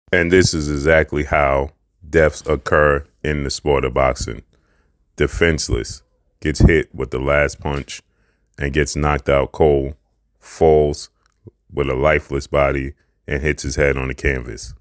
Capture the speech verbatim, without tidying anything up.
And this is exactly how deaths occur in the sport of boxing. Defenseless, gets hit with the last punch and gets knocked out cold, falls with a lifeless body and hits his head on the canvas.